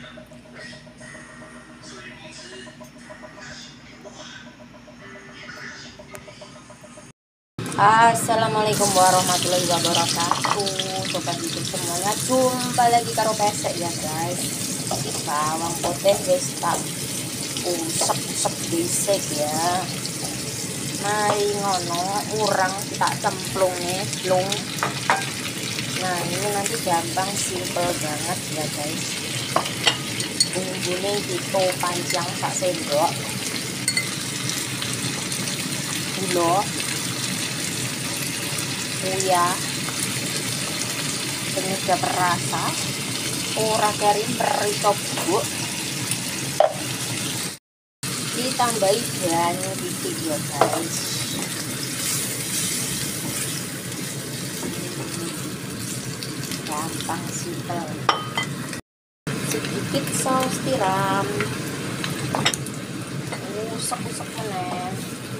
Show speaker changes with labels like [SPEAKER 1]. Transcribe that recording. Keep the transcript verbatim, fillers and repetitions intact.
[SPEAKER 1] Assalamualaikum warahmatullahi wabarakatuh, sobat YouTube semuanya. Jumpa lagi karo pesek ya guys. Bawang putih wis tak usek-usek dhisik ya. Mari ngono urang tak cemplung nih plung. Nah ini nanti gampang, simple banget ya guys. Bumbune kita panjang sak sendok, gula, ya penyedap rasa, ora keri merita bubuk, ditambahi banyu dikit ya guys. Gampang simple. Sedikit saus tiram, usek-usek meneh.